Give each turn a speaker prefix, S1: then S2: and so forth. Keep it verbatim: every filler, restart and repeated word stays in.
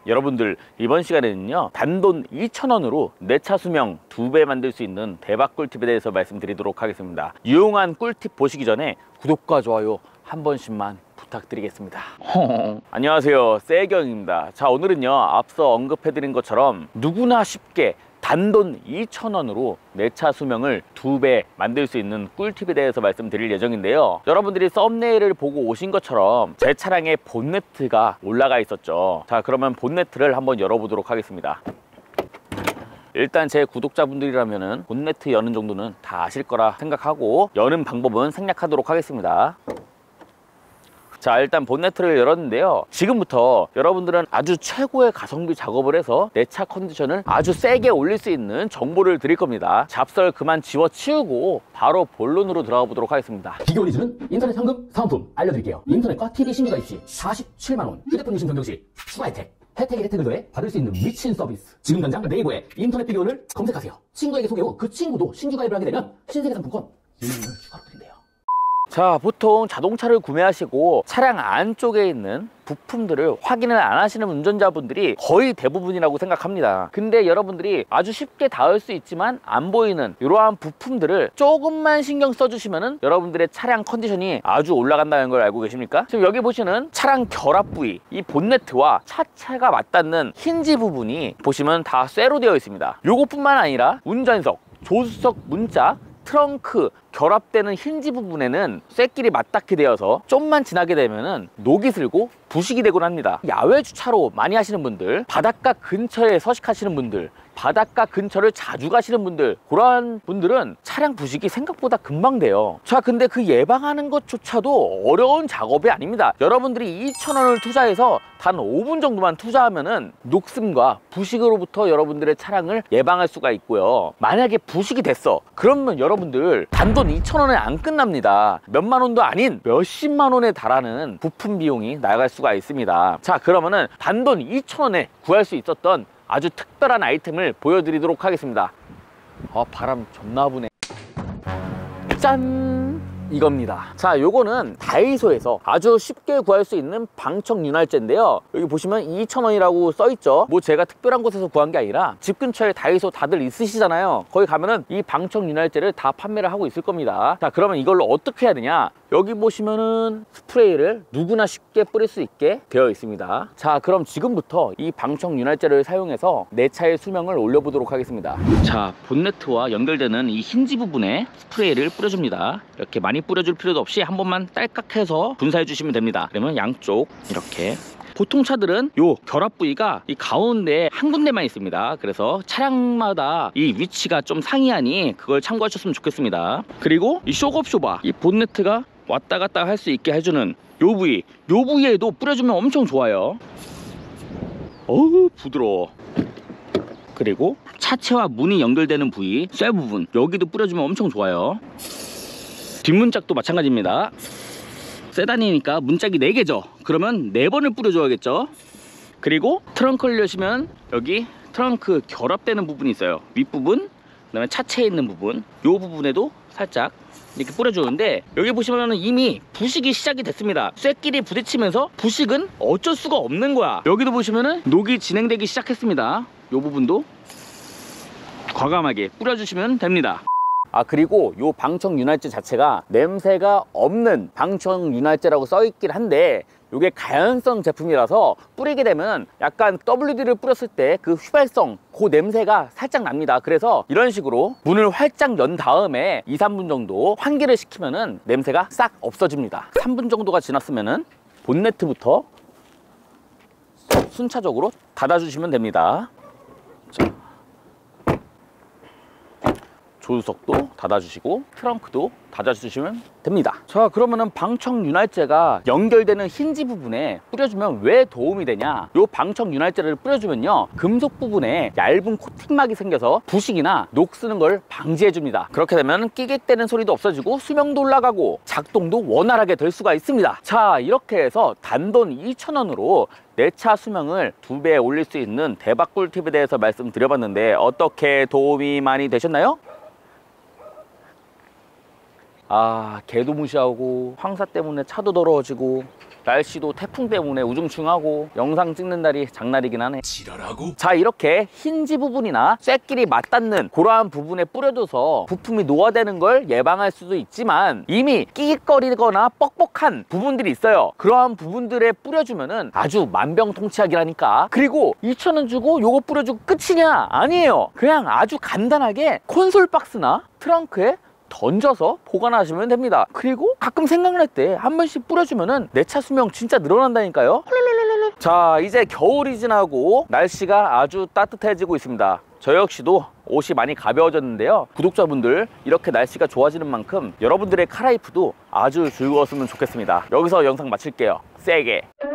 S1: 여러분들, 이번 시간에는요 단돈 이천 원으로 내 차 수명 두 배 만들 수 있는 대박 꿀팁에 대해서 말씀드리도록 하겠습니다. 유용한 꿀팁 보시기 전에 구독과 좋아요 한 번씩만 부탁드리겠습니다. 안녕하세요, 세경입니다. 자, 오늘은요 앞서 언급해드린 것처럼 누구나 쉽게 단돈 이천 원으로 내 차 수명을 두 배 만들 수 있는 꿀팁에 대해서 말씀드릴 예정인데요. 여러분들이 썸네일을 보고 오신 것처럼 제 차량에 본네트가 올라가 있었죠. 자, 그러면 본네트를 한번 열어보도록 하겠습니다. 일단 제 구독자분들이라면 본네트 여는 정도는 다 아실 거라 생각하고 여는 방법은 생략하도록 하겠습니다. 자, 일단 본네트를 열었는데요, 지금부터 여러분들은 아주 최고의 가성비 작업을 해서 내 차 컨디션을 아주 세게 올릴 수 있는 정보를 드릴 겁니다. 잡설 그만 지워치우고 바로 본론으로 들어가 보도록 하겠습니다.
S2: 비교 리즈는 인터넷 현금 사은품 알려드릴게요. 인터넷과 티비 신규 가입 시 사십칠만 원, 휴대폰 유심 변경 시 추가 혜택, 혜택의 혜택을 더해 받을 수 있는 미친 서비스. 지금 당장 네이버에 인터넷 비교를 검색하세요. 친구에게 소개 후 그 친구도 신규 가입을 하게 되면 신세계 상품권 일 만 원을 추가로 드린대요.
S1: 자, 보통 자동차를 구매하시고 차량 안쪽에 있는 부품들을 확인을 안 하시는 운전자분들이 거의 대부분이라고 생각합니다. 근데 여러분들이 아주 쉽게 닿을 수 있지만 안 보이는 이러한 부품들을 조금만 신경 써주시면은 여러분들의 차량 컨디션이 아주 올라간다는 걸 알고 계십니까? 지금 여기 보시는 차량 결합 부위, 이 본네트와 차체가 맞닿는 힌지 부분이 보시면 다 쇠로 되어 있습니다. 요것뿐만 아니라 운전석, 조수석 문짝, 트렁크 결합되는 힌지 부분에는 쇠끼리 맞닿게 되어서 좀만 지나게 되면은 녹이 슬고 부식이 되곤 합니다. 야외 주차로 많이 하시는 분들, 바닷가 근처에 서식하시는 분들, 바닷가 근처를 자주 가시는 분들, 그러한 분들은 차량 부식이 생각보다 금방 돼요. 자, 근데 그 예방하는 것조차도 어려운 작업이 아닙니다. 여러분들이 이천 원을 투자해서 단 오 분 정도만 투자하면은 녹슨과 부식으로부터 여러분들의 차량을 예방할 수가 있고요. 만약에 부식이 됐어, 그러면 여러분들 단돈 이천 원에 안 끝납니다. 몇만 원도 아닌 몇십만 원에 달하는 부품 비용이 나갈 수가 있습니다. 자, 그러면은 단돈 이천 원에 구할 수 있었던 아주 특별한 아이템을 보여드리도록 하겠습니다. 아, 바람 존나 부네. 짠! 이겁니다. 자, 요거는 다이소에서 아주 쉽게 구할 수 있는 방청 윤활제인데요, 여기 보시면 이천 원이라고 써있죠. 뭐 제가 특별한 곳에서 구한 게 아니라 집 근처에 다이소 다들 있으시잖아요. 거기 가면은 이 방청 윤활제를 다 판매를 하고 있을 겁니다. 자, 그러면 이걸로 어떻게 해야 되냐, 여기 보시면은 스프레이를 누구나 쉽게 뿌릴 수 있게 되어 있습니다. 자, 그럼 지금부터 이 방청 윤활제를 사용해서 내 차의 수명을 올려보도록 하겠습니다. 자, 본네트와 연결되는 이 힌지 부분에 스프레이를 뿌려줍니다. 이렇게 많이 뿌려줄 필요도 없이 한 번만 딸깍 해서 분사해 주시면 됩니다. 그러면 양쪽 이렇게. 보통 차들은 요 결합 부위가 이 가운데 한 군데만 있습니다. 그래서 차량마다 이 위치가 좀 상이하니 그걸 참고하셨으면 좋겠습니다. 그리고 이 쇼겁쇼바, 이 본네트가 왔다 갔다 할 수 있게 해주는 요 부위, 요 부위에도 뿌려주면 엄청 좋아요. 어우, 부드러워. 그리고 차체와 문이 연결되는 부위, 쇠 부분, 여기도 뿌려주면 엄청 좋아요. 뒷문짝도 마찬가지입니다. 세단이니까 문짝이 네 개죠. 그러면 네 번을 뿌려줘야겠죠. 그리고 트렁크를 여시면 여기 트렁크 결합되는 부분이 있어요. 윗부분, 그 다음에 차체에 있는 부분, 요 부분에도 살짝 이렇게 뿌려주는데, 여기 보시면 이미 부식이 시작이 됐습니다. 쇠끼리 부딪히면서 부식은 어쩔 수가 없는 거야. 여기도 보시면은 녹이 진행되기 시작했습니다. 요 부분도 과감하게 뿌려주시면 됩니다. 아, 그리고 요 방청 윤활제 자체가 냄새가 없는 방청 윤활제라고 써있긴 한데, 요게 가연성 제품이라서 뿌리게 되면 약간 더블유디를 뿌렸을 때 그 휘발성, 그 냄새가 살짝 납니다. 그래서 이런 식으로 문을 활짝 연 다음에 이, 삼 분 정도 환기를 시키면은 냄새가 싹 없어집니다. 삼 분 정도가 지났으면은 본네트부터 순차적으로 닫아주시면 됩니다. 자, 조수석도 닫아주시고 트렁크도 닫아주시면 됩니다. 자, 그러면은 방청 윤활제가 연결되는 힌지 부분에 뿌려주면 왜 도움이 되냐, 요 방청 윤활제를 뿌려주면요 금속 부분에 얇은 코팅막이 생겨서 부식이나 녹 쓰는 걸 방지해 줍니다. 그렇게 되면 끼객대는 소리도 없어지고 수명도 올라가고 작동도 원활하게 될 수가 있습니다. 자, 이렇게 해서 단돈 이천 원으로 내 차 수명을 두 배 올릴 수 있는 대박 꿀팁에 대해서 말씀드려봤는데 어떻게 도움이 많이 되셨나요? 아, 개도 무시하고 황사 때문에 차도 더러워지고 날씨도 태풍 때문에 우중충하고 영상 찍는 날이 장날이긴 하네.
S3: 지랄하고?
S1: 자, 이렇게 힌지 부분이나 쇳끼리 맞닿는 그러한 부분에 뿌려줘서 부품이 노화되는 걸 예방할 수도 있지만, 이미 끼깃거리거나 뻑뻑한 부분들이 있어요. 그러한 부분들에 뿌려주면은 아주 만병통치약이라니까. 그리고 이천 원 주고 요거 뿌려주고 끝이냐? 아니에요. 그냥 아주 간단하게 콘솔 박스나 트렁크에 던져서 보관하시면 됩니다. 그리고 가끔 생각날 때 한 번씩 뿌려주면은 내 차 수명 진짜 늘어난다니까요. 자, 이제 겨울이 지나고 날씨가 아주 따뜻해지고 있습니다. 저 역시도 옷이 많이 가벼워졌는데요. 구독자분들, 이렇게 날씨가 좋아지는 만큼 여러분들의 카라이프도 아주 즐거웠으면 좋겠습니다. 여기서 영상 마칠게요. 세게.